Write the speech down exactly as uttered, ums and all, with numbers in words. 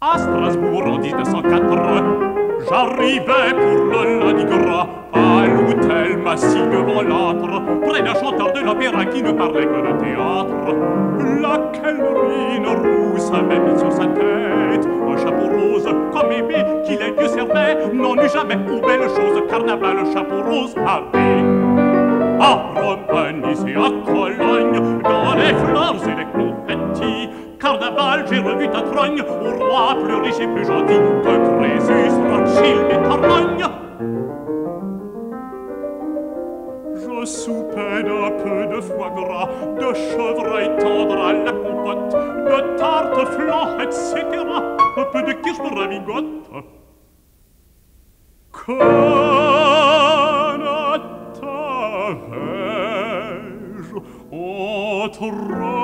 À Strasbourg en mille neuf cent quatre, j'arrivais pour le lundi gras à l'hôtel Massy devant l'âtre, près d'un chanteur de l'opéra qui ne parlait que de théâtre. La Kellerine rousse avait mis sur sa tête un chapeau rose comme bébé qui les yeux servait. N'en eut jamais ou belle chose, carnaval, le chapeau rose avait. À Rome, à Nice et à Cologne, dans les fleurs et les confettis, carnaval, j'ai revu ta trogne, au roi plus riche et plus gentil que Crésus, Rothschild et Torogne. Je soupais d'un peu de foie gras, de chevreuil tendre à la compote, de tarte flan, et cetera. Un peu de kirsch de ravigote. Que n'attendais-je entre